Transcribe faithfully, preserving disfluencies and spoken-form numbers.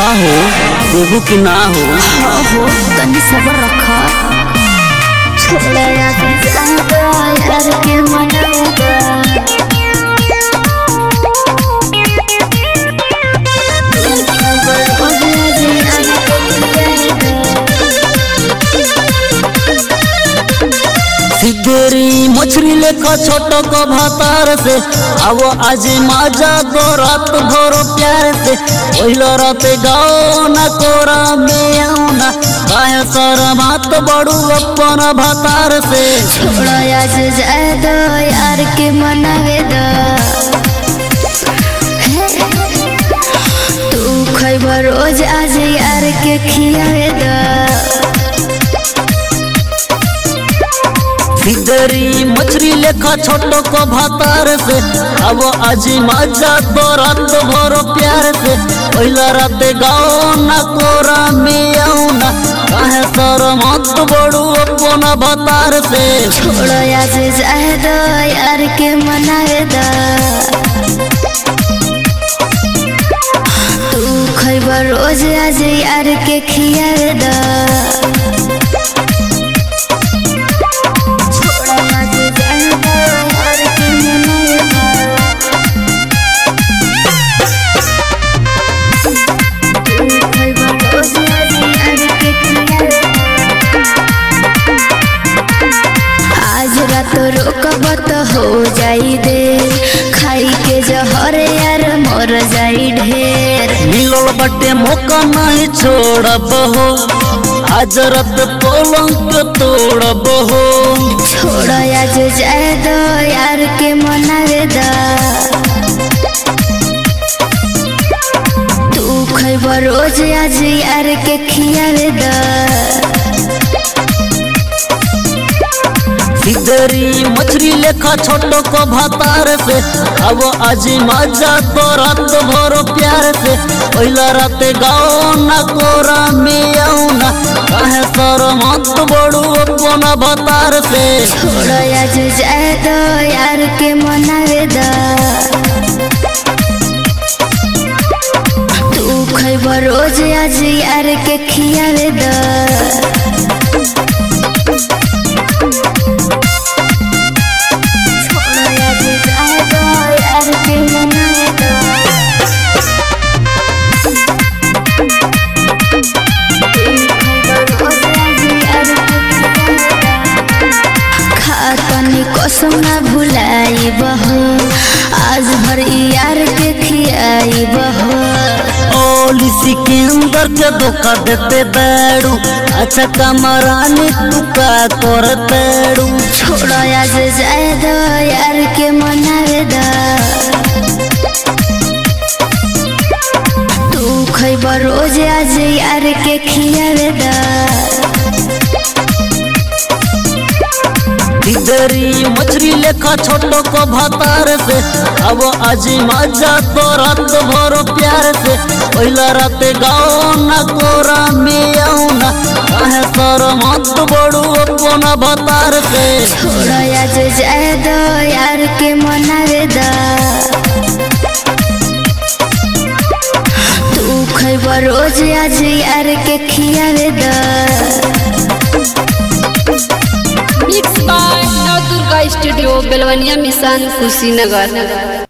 हो देबू कि ना हो? हाँ हो तनी सबर रखा। छोड़ा याद यार के मनाऊंगा। सिद्धरी मछली लेखा छोटो को भातार से अब आज मजा दो रात भर प्यार से ओहिलो रात गाओ ना कोरा में आऊना काहे सर मात बड़ू अपन भातार से। छोड़ा आज जाए दो यार के मनावे दो। तू खैब रोज आज यार के खियावे दो। सिद्धरी मछली लेखा छोटो को भातार से अब आज मजा दो रात भर प्यार से ओहिला रात गाओ ना कोरा में आऊना काहे सर मत बड़ू अपन भातार से। छोड़ो आज जाए दो यार के मनावे दो। तू खैब रोज आज यार के खियावे दो। तो रोकब तो हो जाई देर खाई के जहर यार मर जाई ढेर। मिलल बटे मौका नहीं छोड़ब हो आज रात पलंग तोड़ब हो। छोड़ आज जाए दो यार के मनावे दो। तू खैब रोज आज यार के खियावे दो। सिद्धरी मछली लेखा छोटो को भातार से अब आज मजा तो रात भर प्यार से ओहिला रात गाओ ना कोरा में आऊना काहे सर मत बड़ू अपन भातार से। छोड़ आज जाए दो यार के मनावे दो। तू खैब रोज आज यार के खियावे दो। कसम ना भुलाई बहो आज भर यार के खियाई बहो। ओली सिकंदर के धोखा देते बैडू अच्छा कमरानी तू का कर तेड़ू। छोड़ आज जाए दो यार के मनावे दो। तू खैब रोज आज यार के खियावे दो। सिद्धरी मछली लेखा छोटो को भातार से अब आज मजा तो रात भर प्यार से ओहिला रात गाओ ना कोरा में आऊना काहे सर मत बड़ू अपन भातार से। छोड़ आज जाए दो यार के मनावे दो। तू खैब रोज आज यार के खियावे दो। Mix by Nav Durga studio Belwania mission Kushinagar.